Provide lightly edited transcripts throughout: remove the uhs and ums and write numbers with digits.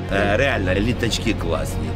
Реально, літачки класні.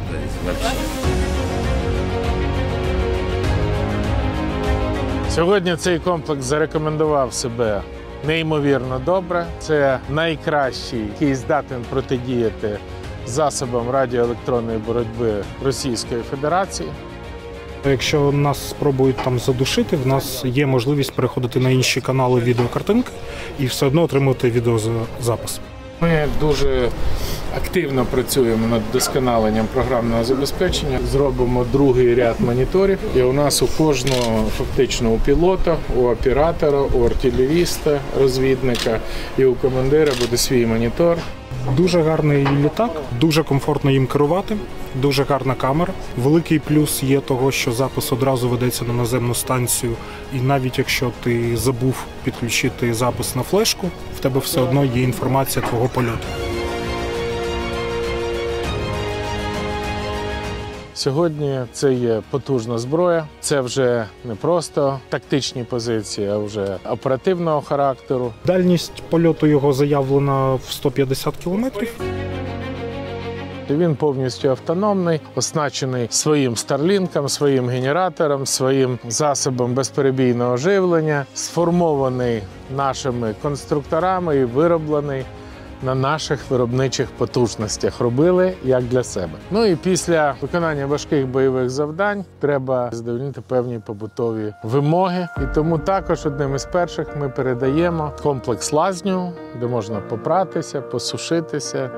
Сьогодні цей комплекс зарекомендував себе неймовірно добре. Це найкращий, який здатен протидіяти засобам радіоелектронної боротьби Російської Федерації. Якщо нас спробують там задушити, в нас є можливість переходити на інші канали відеокартинки і все одно отримувати відеозапис. Ми дуже активно працюємо над вдосконаленням програмного забезпечення. Зробимо другий ряд моніторів. І у нас у кожного, фактично у пілота, у оператора, у артилеріста, розвідника і у командира буде свій монітор. Дуже гарний літак, дуже комфортно їм керувати, дуже гарна камера. Великий плюс є того, що запис одразу ведеться на наземну станцію. І навіть якщо ти забув підключити запис на флешку, в тебе все одно є інформація твого польоту. Сьогодні це є потужна зброя. Це вже не просто тактичні позиції, а вже оперативного характеру. Дальність польоту його заявлена в 150 кілометрів. Він повністю автономний, оснащений своїм старлінком, своїм генератором, своїм засобом безперебійного живлення, сформований нашими конструкторами і вироблений на наших виробничих потужностях. Робили як для себе. Ну і після виконання важких бойових завдань треба задовольнити певні побутові вимоги. І тому також одним із перших ми передаємо комплекс лазню, де можна попратися, посушитися.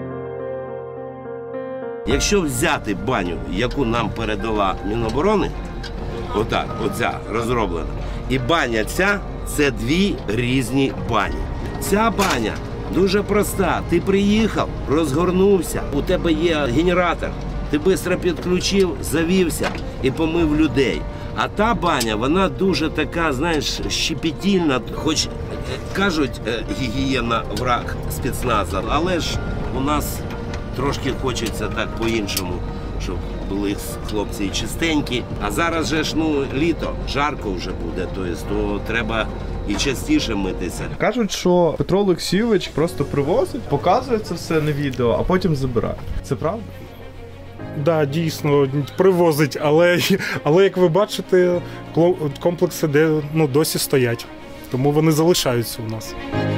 Якщо взяти баню, яку нам передала Міноборони, отак, оця розроблена, і баня ця – це дві різні бані. Ця баня дуже проста. Ти приїхав, розгорнувся, у тебе є генератор, ти швидко підключив, завівся і помив людей. А та баня, вона дуже така, знаєш, щепетільна, хоч кажуть, гігієна враг спецназу, але ж у нас трошки хочеться так по-іншому, щоб були хлопці чистенькі. А зараз же ж, літо, жарко вже буде, то треба і частіше митися. Кажуть, що Петро Олексійович просто привозить, показує це все на відео, а потім забирає. Це правда? Да, дійсно, привозить, але як ви бачите, комплекси досі стоять. Тому вони залишаються у нас.